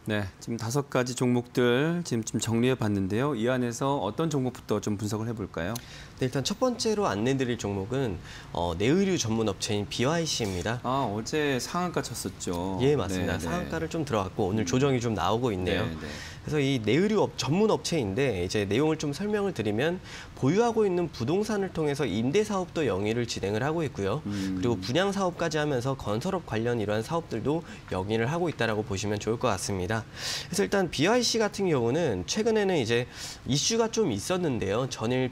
네, 지금 5가지 종목들 지금 좀 정리해 봤는데요. 이 안에서 어떤 종목부터 좀 분석을 해볼까요? 네, 일단 첫 번째로 안내드릴 종목은 내의류 전문 업체인 BYC입니다. 아, 어제 상한가 쳤었죠. 예, 맞습니다. 네, 네. 상한가를 좀 들어갔고 오늘 조정이 좀 나오고 있네요. 네, 네. 그래서 이 내의류 전문 업체인데 이제 내용을 좀 설명을 드리면 보유하고 있는 부동산을 통해서 임대 사업도 영위를 진행을 하고 있고요. 그리고 분양 사업까지 하면서 건설업 관련 이러한 사업들도 영위를 하고 있다라고 보시면 좋을 것 같습니다. 그래서 일단 BYC 같은 경우는 최근에는 이제 이슈가 좀 있었는데요. 전일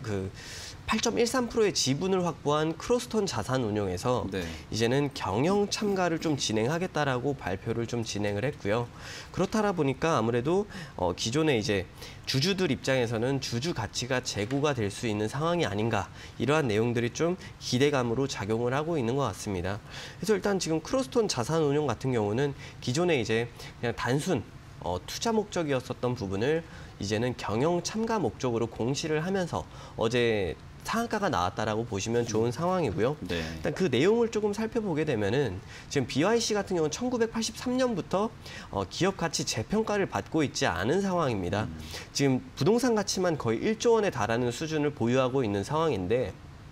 8.13%의 지분을 확보한 크로스톤 자산운용에서 네. 이제는 경영 참가를 좀 진행하겠다라고 발표를 좀 진행을 했고요. 그렇다 보니까 아무래도 기존의 이제 주주들 입장에서는 주주 가치가 제고가 될 수 있는 상황이 아닌가, 이러한 내용들이 좀 기대감으로 작용을 하고 있는 것 같습니다. 그래서 일단 지금 크로스톤 자산운용 같은 경우는 기존에 이제 그냥 단순 투자 목적이었었던 부분을 이제는 경영 참가 목적으로 공시를 하면서 어제 상한가가 나왔다라고 보시면 좋은 상황이고요. 네. 일단 그 내용을 조금 살펴보게 되면은 지금 BYC 같은 경우는 1983년부터 기업 가치 재평가를 받고 있지 않은 상황입니다. 지금 부동산 가치만 거의 1조 원에 달하는 수준을 보유하고 있는 상황인데,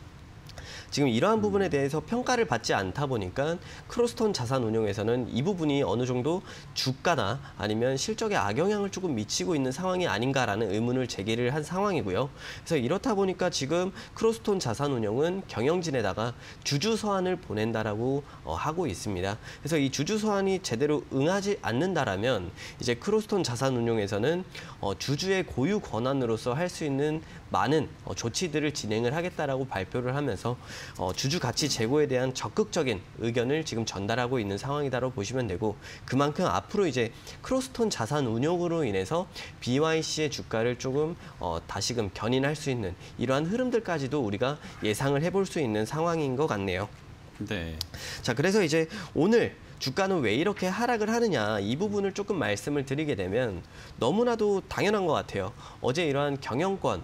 지금 이러한 부분에 대해서 평가를 받지 않다 보니까 크로스톤 자산운용에서는 이 부분이 어느 정도 주가나 아니면 실적에 악영향을 조금 미치고 있는 상황이 아닌가라는 의문을 제기를 한 상황이고요. 그래서 이렇다 보니까 지금 크로스톤 자산운용은 경영진에다가 주주 서한을 보낸다라고 하고 있습니다. 그래서 이 주주 서한이 제대로 응하지 않는다라면 이제 크로스톤 자산운용에서는 주주의 고유 권한으로서 할 수 있는 많은 조치들을 진행을 하겠다라고 발표를 하면서 주주 가치 제고에 대한 적극적인 의견을 지금 전달하고 있는 상황이다라고 보시면 되고, 그만큼 앞으로 이제 크로스톤 자산 운용으로 인해서 BYC의 주가를 조금 다시금 견인할 수 있는 이러한 흐름들까지도 우리가 예상을 해볼 수 있는 상황인 것 같네요. 네. 자, 그래서 이제 오늘 주가는 왜 이렇게 하락을 하느냐, 이 부분을 조금 말씀을 드리게 되면 너무나도 당연한 것 같아요. 어제 이러한 경영권,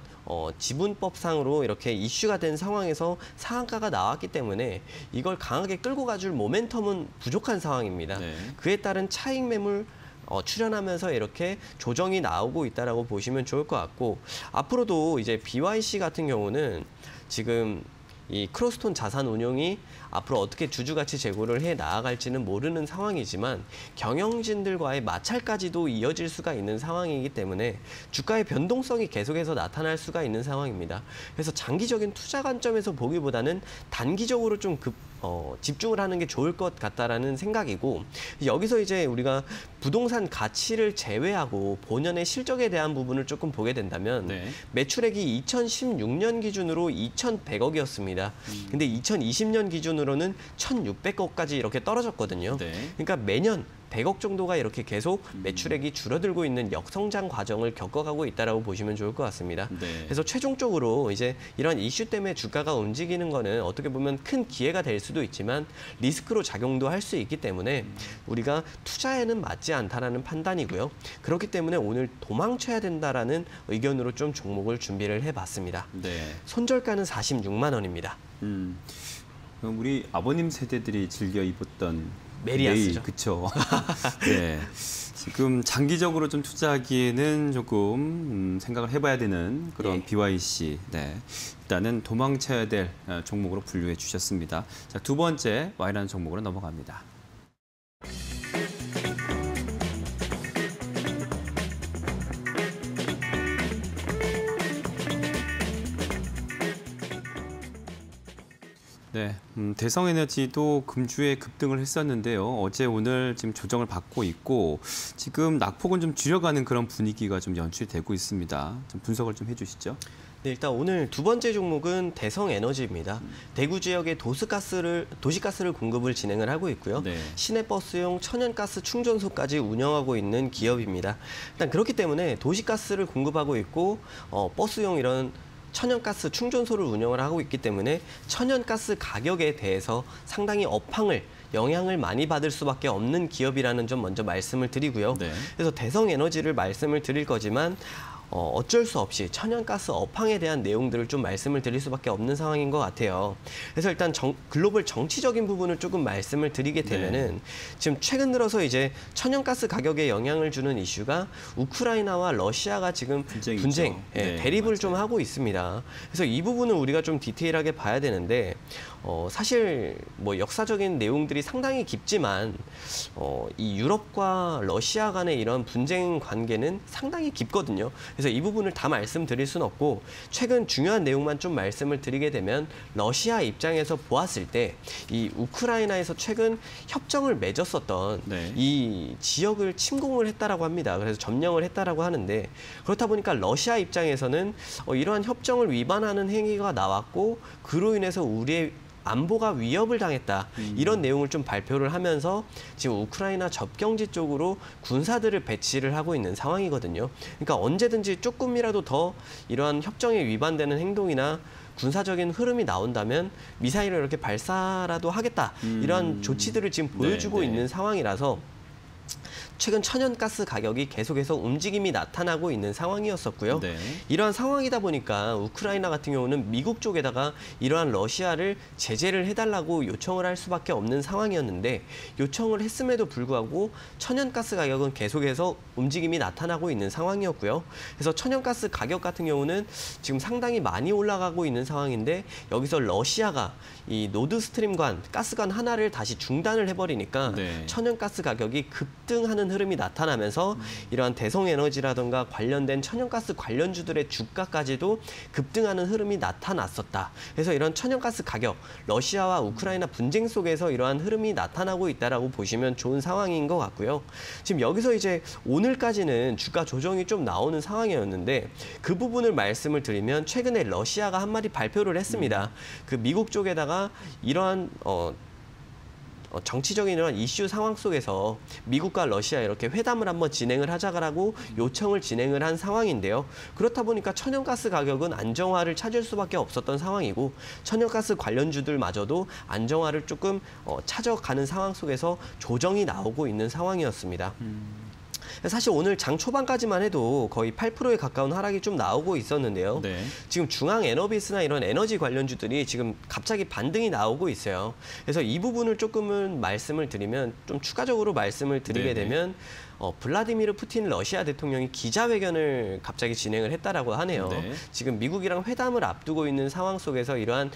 지분법상으로 이렇게 이슈가 된 상황에서 상한가가 나왔기 때문에 이걸 강하게 끌고 가줄 모멘텀은 부족한 상황입니다. 네. 그에 따른 차익 매물 출현하면서 이렇게 조정이 나오고 있다라고 보시면 좋을 것 같고, 앞으로도 이제 BYC 같은 경우는 지금 이 크로스톤 자산운용이 앞으로 어떻게 주주가치 제고를 해 나아갈지는 모르는 상황이지만 경영진들과의 마찰까지도 이어질 수가 있는 상황이기 때문에 주가의 변동성이 계속해서 나타날 수가 있는 상황입니다. 그래서 장기적인 투자 관점에서 보기보다는 단기적으로 좀 집중을 하는 게 좋을 것 같다라는 생각이고, 여기서 이제 우리가 부동산 가치를 제외하고 본연의 실적에 대한 부분을 조금 보게 된다면 네. 매출액이 2016년 기준으로 2,100억이었습니다. 근데 2020년 기준으로는 1,600억까지 이렇게 떨어졌거든요. 네. 그러니까 매년 100억 정도가 이렇게 계속 매출액이 줄어들고 있는 역성장 과정을 겪어가고 있다라고 보시면 좋을 것 같습니다. 네. 그래서 최종적으로 이제 이런 이슈 때문에 주가가 움직이는 거는 어떻게 보면 큰 기회가 될 수도 있지만 리스크로 작용도 할 수 있기 때문에 우리가 투자에는 맞지 않다라는 판단이고요. 그렇기 때문에 오늘 도망쳐야 된다라는 의견으로 좀 종목을 준비를 해봤습니다. 네. 손절가는 46만 원입니다. 그럼 우리 아버님 세대들이 즐겨 입었던 메리아스죠. 그렇죠. 네. 지금 장기적으로 좀 투자하기에는 조금 생각을 해봐야 되는 그런 예. BYC. 네. 일단은 도망쳐야 될 종목으로 분류해 주셨습니다. 자, 두 번째 Y라는 종목으로 넘어갑니다. 네, 대성에너지도 금주에 급등을 했었는데요. 어제 오늘 지금 조정을 받고 있고 지금 낙폭은 좀 줄여가는 그런 분위기가 좀 연출되고 있습니다. 좀 분석을 좀 해주시죠. 네, 일단 오늘 두 번째 종목은 대성에너지입니다. 대구 지역에 도시가스를 공급을 진행을 하고 있고요. 네. 시내버스용 천연가스 충전소까지 운영하고 있는 기업입니다. 일단 그렇기 때문에 도시가스를 공급하고 있고 버스용 이런 천연가스 충전소를 운영을 하고 있기 때문에 천연가스 가격에 대해서 상당히 영향을 많이 받을 수밖에 없는 기업이라는 점 먼저 말씀을 드리고요. 네. 그래서 대성에너지를 말씀을 드릴 거지만 어쩔 수 없이 천연가스 업황에 대한 내용들을 좀 말씀을 드릴 수밖에 없는 상황인 것 같아요. 그래서 일단 글로벌 정치적인 부분을 조금 말씀을 드리게 되면은 지금 최근 들어서 이제 천연가스 가격에 영향을 주는 이슈가 우크라이나와 러시아가 지금 분쟁, 대립을 맞아요. 좀 하고 있습니다. 그래서 이 부분을 우리가 좀 디테일하게 봐야 되는데 사실 뭐 역사적인 내용들이 상당히 깊지만 이 유럽과 러시아 간의 이런 분쟁 관계는 상당히 깊거든요. 그래서 이 부분을 다 말씀드릴 수는 없고 최근 중요한 내용만 좀 말씀을 드리게 되면 러시아 입장에서 보았을 때 이 우크라이나에서 최근 협정을 맺었었던 이 지역을 침공을 했다라고 합니다. 그래서 점령을 했다라고 하는데 그렇다 보니까 러시아 입장에서는 이러한 협정을 위반하는 행위가 나왔고 그로 인해서 우리의 안보가 위협을 당했다. 이런 내용을 좀 발표를 하면서 지금 우크라이나 접경지 쪽으로 군사들을 배치를 하고 있는 상황이거든요. 그러니까 언제든지 조금이라도 더 이러한 협정에 위반되는 행동이나 군사적인 흐름이 나온다면 미사일을 이렇게 발사라도 하겠다. 이러한 조치들을 지금 보여주고 있는 상황이라서 최근 천연가스 가격이 계속해서 움직임이 나타나고 있는 상황이었었고요. 이러한 상황이다 보니까 우크라이나 같은 경우는 미국 쪽에다가 이러한 러시아를 제재를 해달라고 요청을 할 수밖에 없는 상황이었는데 요청을 했음에도 불구하고 천연가스 가격은 계속해서 움직임이 나타나고 있는 상황이었고요. 그래서 천연가스 가격 같은 경우는 지금 상당히 많이 올라가고 있는 상황인데 여기서 러시아가 이 노드스트림관, 가스관 하나를 다시 중단을 해버리니까 천연가스 가격이 급등하는 흐름이 나타나면서 이러한 대성에너지라든가 관련된 천연가스 관련주들의 주가까지도 급등하는 흐름이 나타났었다. 그래서 이런 천연가스 가격, 러시아와 우크라이나 분쟁 속에서 이러한 흐름이 나타나고 있다라고 보시면 좋은 상황인 것 같고요. 지금 여기서 이제 오늘까지는 주가 조정이 좀 나오는 상황이었는데 그 부분을 말씀을 드리면 최근에 러시아가 한 마디 발표를 했습니다. 그 미국 쪽에다가 이러한 정치적인 이런 이슈 상황 속에서 미국과 러시아 이렇게 회담을 한번 진행을 하자라고 요청을 진행을 한 상황인데요. 그렇다 보니까 천연가스 가격은 안정화를 찾을 수밖에 없었던 상황이고 천연가스 관련주들마저도 안정화를 조금 찾아가는 상황 속에서 조정이 나오고 있는 상황이었습니다. 사실 오늘 장 초반까지만 해도 거의 8%에 가까운 하락이 좀 나오고 있었는데요. 지금 중앙 에너비스나 이런 에너지 관련주들이 지금 갑자기 반등이 나오고 있어요. 그래서 이 부분을 조금은 말씀을 드리면 좀 추가적으로 말씀을 드리게 되면 블라디미르 푸틴 러시아 대통령이 기자회견을 갑자기 진행을 했다라고 하네요. 지금 미국이랑 회담을 앞두고 있는 상황 속에서 이러한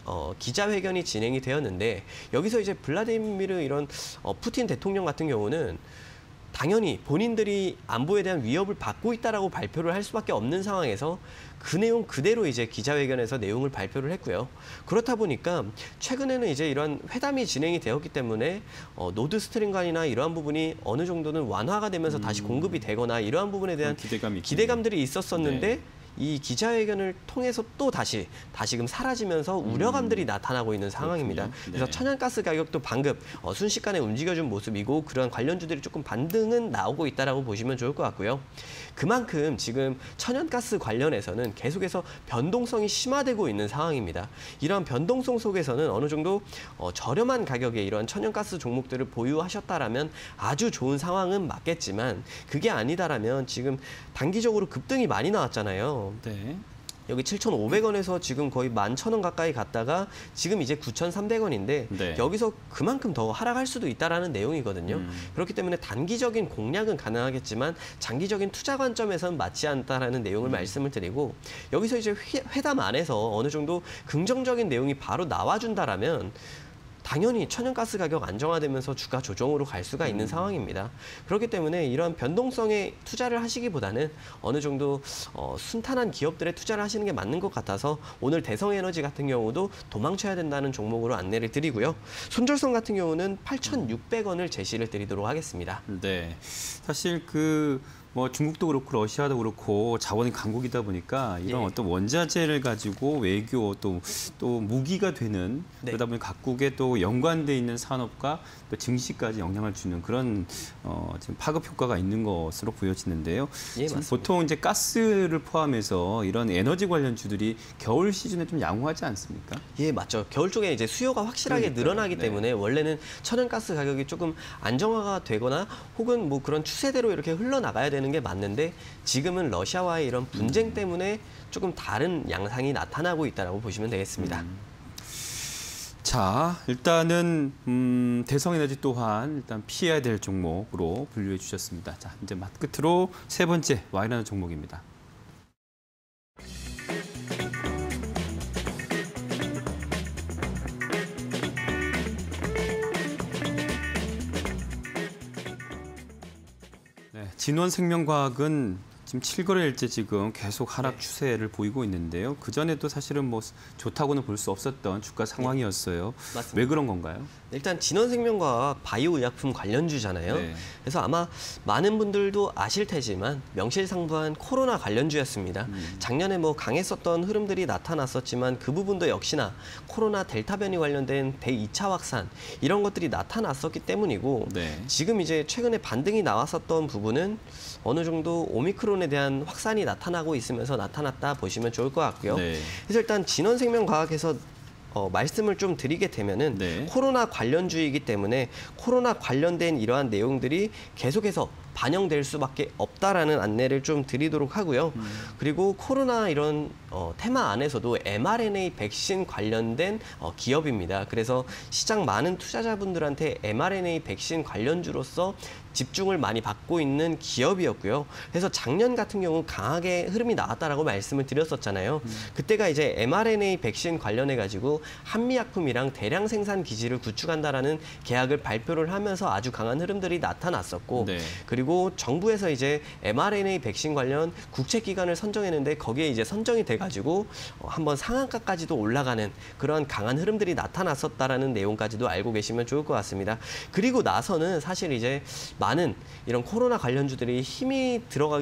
기자회견이 진행이 되었는데 여기서 이제 블라디미르 이런 푸틴 대통령 같은 경우는 당연히 본인들이 안보에 대한 위협을 받고 있다라고 발표를 할 수밖에 없는 상황에서 그 내용 그대로 이제 기자회견에서 내용을 발표를 했고요. 그렇다 보니까 최근에는 이제 이런 회담이 진행이 되었기 때문에 노드스트림관이나 이러한 부분이 어느 정도는 완화가 되면서 다시 공급이 되거나 이러한 부분에 대한 기대감들이 있었었는데 이 기자회견을 통해서 또 다시금 사라지면서 우려감들이 나타나고 있는 상황입니다. 그래서 천연가스 가격도 방금 순식간에 움직여준 모습이고 그러한 관련주들이 조금 반등은 나오고 있다라고 보시면 좋을 것 같고요. 그만큼 지금 천연가스 관련해서는 계속해서 변동성이 심화되고 있는 상황입니다. 이러한 변동성 속에서는 어느 정도 저렴한 가격에 이러한 천연가스 종목들을 보유하셨다라면 아주 좋은 상황은 맞겠지만 그게 아니다라면 지금 단기적으로 급등이 많이 나왔잖아요. 여기 7,500원에서 지금 거의 11,000원 가까이 갔다가 지금 이제 9,300원인데 여기서 그만큼 더 하락할 수도 있다라는 내용이거든요. 그렇기 때문에 단기적인 공략은 가능하겠지만 장기적인 투자 관점에서는 맞지 않다라는 내용을 말씀을 드리고 여기서 이제 회담 안에서 어느 정도 긍정적인 내용이 바로 나와준다라면 당연히 천연가스 가격 안정화되면서 주가 조정으로 갈 수가 있는 상황입니다. 그렇기 때문에 이런 변동성에 투자를 하시기보다는 어느 정도 순탄한 기업들에 투자를 하시는 게 맞는 것 같아서 오늘 대성에너지 같은 경우도 도망쳐야 된다는 종목으로 안내를 드리고요. 손절선 같은 경우는 8,600원을 제시를 드리도록 하겠습니다. 사실 뭐 중국도 그렇고 러시아도 그렇고 자원이 강국이다 보니까 이런 어떤 원자재를 가지고 외교 또 무기가 되는 그러다 보니 각국에 또 연관돼 있는 산업과 또 증시까지 영향을 주는 그런 지금 파급 효과가 있는 것으로 보여지는데요. 보통 이제 가스를 포함해서 이런 에너지 관련주들이 겨울 시즌에 좀 양호하지 않습니까? 맞죠. 겨울 쪽에 이제 수요가 확실하게 늘어나기 때문에 원래는 천연가스 가격이 조금 안정화가 되거나 혹은 뭐 그런 추세대로 이렇게 흘러나가야 되는 되는 게 맞는데 지금은 러시아와의 이런 분쟁 때문에 조금 다른 양상이 나타나고 있다고 보시면 되겠습니다. 자, 일단은 대성에너지 또한 일단 피해야 될 종목으로 분류해 주셨습니다. 자, 이제 끝으로 세 번째 와이라는 종목입니다. 네, 진원생명과학은 지금 7거래일째 지금 계속 하락 추세를 보이고 있는데요. 그전에도 사실은 뭐 좋다고는 볼 수 없었던 주가 상황이었어요. 맞습니다. 왜 그런 건가요? 일단 진원생명과학 바이오의약품 관련주잖아요. 네. 그래서 아마 많은 분들도 아실 테지만 명실상부한 코로나 관련주였습니다. 작년에 뭐 강했었던 흐름들이 나타났었지만 그 부분도 역시나 코로나 델타 변이 관련된 대2차 확산 이런 것들이 나타났었기 때문이고 네. 지금 이제 최근에 반등이 나왔었던 부분은 어느 정도 오미크론에 대한 확산이 나타나고 있으면서 나타났다 보시면 좋을 것 같고요. 네. 그래서 일단 진원생명과학에서 말씀을 좀 드리게 되면은 네. 코로나 관련주이기 때문에 코로나 관련된 이러한 내용들이 계속해서 반영될 수밖에 없다라는 안내를 좀 드리도록 하고요. 그리고 코로나 이런 테마 안에서도 mRNA 백신 관련된 기업입니다. 그래서 시장 많은 투자자분들한테 mRNA 백신 관련주로서 집중을 많이 받고 있는 기업이었고요. 그래서 작년 같은 경우 강하게 흐름이 나왔다라고 말씀을 드렸었잖아요. 그때가 이제 mRNA 백신 관련해 가지고 한미약품이랑 대량 생산 기지를 구축한다라는 계약을 발표를 하면서 아주 강한 흐름들이 나타났었고, 네. 그리고 정부에서 이제 mRNA 백신 관련 국책 기관을 선정했는데 거기에 이제 선정이 돼가지고 한번 상한가까지도 올라가는 그런 강한 흐름들이 나타났었다라는 내용까지도 알고 계시면 좋을 것 같습니다. 그리고 나서는 사실 이제 많은 이런 코로나 관련주들이 힘이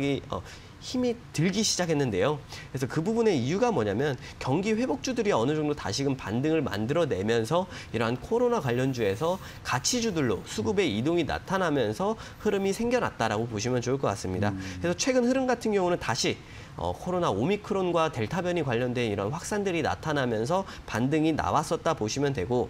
들기 시작했는데요. 그래서 그 부분의 이유가 뭐냐면 경기 회복주들이 어느 정도 다시금 반등을 만들어내면서 이러한 코로나 관련주에서 가치주들로 수급의 이동이 나타나면서 흐름이 생겨났다라고 보시면 좋을 것 같습니다. 그래서 최근 흐름 같은 경우는 다시 코로나 오미크론과 델타 변이 관련된 이런 확산들이 나타나면서 반등이 나왔었다 보시면 되고,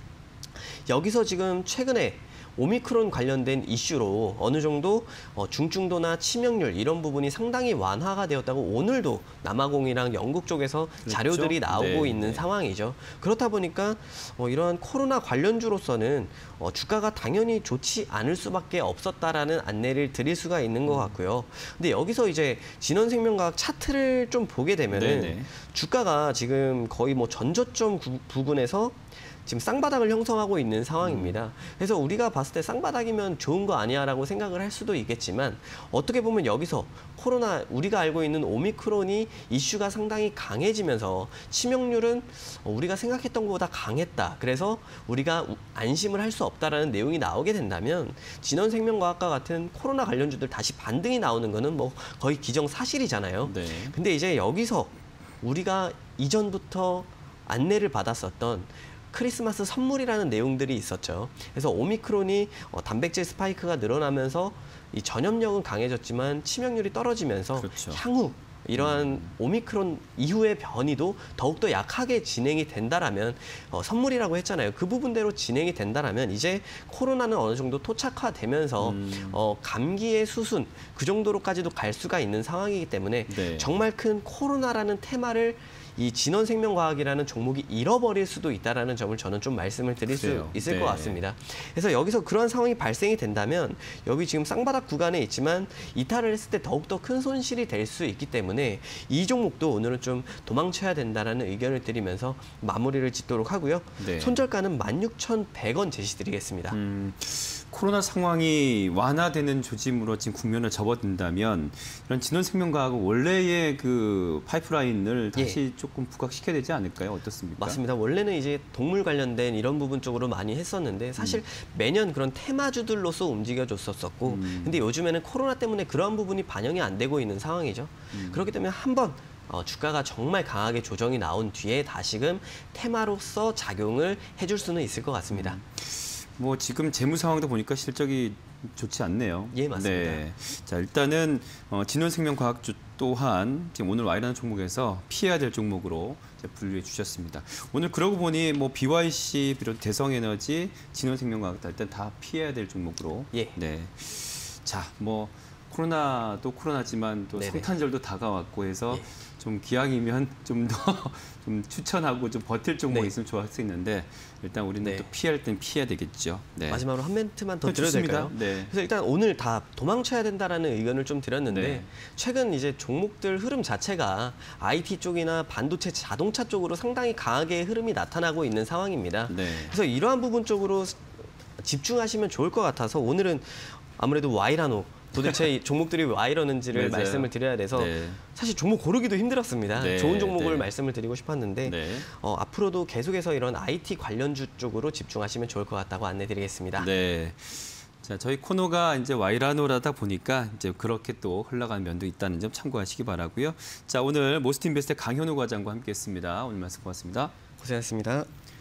여기서 지금 최근에 오미크론 관련된 이슈로 어느 정도 중증도나 치명률 이런 부분이 상당히 완화가 되었다고 오늘도 남아공이랑 영국 쪽에서 그렇죠? 자료들이 나오고 네, 있는 네. 상황이죠. 그렇다 보니까 이러한 코로나 관련주로서는 주가가 당연히 좋지 않을 수밖에 없었다라는 안내를 드릴 수가 있는 것 같고요. 근데 여기서 이제 진원생명과학 차트를 좀 보게 되면은 네네. 주가가 지금 거의 뭐 전저점 부근에서 지금 쌍바닥을 형성하고 있는 상황입니다. 그래서 우리가 봤을 때 쌍바닥이면 좋은 거 아니야라고 생각을 할 수도 있겠지만, 어떻게 보면 여기서 코로나 우리가 알고 있는 오미크론이 이슈가 상당히 강해지면서 치명률은 우리가 생각했던 것보다 강했다. 그래서 우리가 안심을 할 수 없다라는 내용이 나오게 된다면 진원생명과학과 같은 코로나 관련주들 다시 반등이 나오는 거는 뭐 거의 기정사실이잖아요. 네. 근데 이제 여기서 우리가 이전부터 안내를 받았었던 크리스마스 선물이라는 내용들이 있었죠. 그래서 오미크론이 단백질 스파이크가 늘어나면서 이 전염력은 강해졌지만 치명률이 떨어지면서 그렇죠. 향후 이러한 오미크론 이후의 변이도 더욱더 약하게 진행이 된다라면 선물이라고 했잖아요. 그 부분대로 진행이 된다라면 이제 코로나는 어느 정도 토착화되면서 감기의 수순 그 정도로까지도 갈 수가 있는 상황이기 때문에 네. 정말 큰 코로나라는 테마를 이 진원생명과학이라는 종목이 잃어버릴 수도 있다라는 점을 저는 좀 말씀을 드릴 그래요. 수 있을 네. 것 같습니다. 그래서 여기서 그런 상황이 발생이 된다면 여기 지금 쌍바닥 구간에 있지만 이탈을 했을 때 더욱더 큰 손실이 될 수 있기 때문에 이 종목도 오늘은 좀 도망쳐야 된다라는 의견을 드리면서 마무리를 짓도록 하고요. 네. 손절가는 16,100원 제시드리겠습니다. 코로나 상황이 완화되는 조짐으로 지금 국면을 접어든다면 이런 진원생명과학은 원래의 그 파이프라인을 다시 조금 부각시켜야 되지 않을까요? 어떻습니까? 맞습니다. 원래는 이제 동물 관련된 이런 부분 쪽으로 많이 했었는데 사실 매년 그런 테마주들로서 움직여줬었고 근데 요즘에는 코로나 때문에 그런 부분이 반영이 안 되고 있는 상황이죠. 그렇기 때문에 한번 주가가 정말 강하게 조정이 나온 뒤에 다시금 테마로서 작용을 해줄 수는 있을 것 같습니다. 뭐 지금 재무 상황도 보니까 실적이 좋지 않네요. 예, 맞습니다. 네. 자, 일단은 진원생명과학주 또한 지금 오늘 와이라는 종목에서 피해야 될 종목으로 이제 분류해 주셨습니다. 오늘 그러고 보니 뭐 BYC 비롯 대성에너지, 진원생명과학 일단 다 피해야 될 종목으로. 예. 네. 자, 뭐 코로나도 코로나지만 또 네네. 성탄절도 다가왔고 해서 예. 좀 기왕이면 좀 더 좀 추천하고 좀 버틸 종목이 네. 있으면 좋을 수 있는데 일단 우리는 네. 또 피할 땐 피해야 되겠죠. 네. 마지막으로 한 멘트만 더 네, 드려도 좋습니다. 될까요? 네. 그래서 일단 오늘 다 도망쳐야 된다라는 의견을 좀 드렸는데 네. 최근 이제 종목들 흐름 자체가 IT 쪽이나 반도체, 자동차 쪽으로 상당히 강하게 흐름이 나타나고 있는 상황입니다. 네. 그래서 이러한 부분 쪽으로 집중하시면 좋을 것 같아서 오늘은 아무래도 Y라노 도대체 이 종목들이 왜 이러는지를 맞아요. 말씀을 드려야 돼서 네. 사실 종목 고르기도 힘들었습니다. 네, 좋은 종목을 네. 말씀을 드리고 싶었는데 네. 앞으로도 계속해서 이런 IT 관련주 쪽으로 집중하시면 좋을 것 같다고 안내드리겠습니다. 네. 자, 저희 코너가 이제 와이라노라다 보니까 이제 그렇게 또 흘러가는 면도 있다는 점 참고하시기 바라고요. 자, 오늘 모스트인베스트의 강현우 과장과 함께했습니다. 오늘 말씀 고맙습니다. 고생하셨습니다.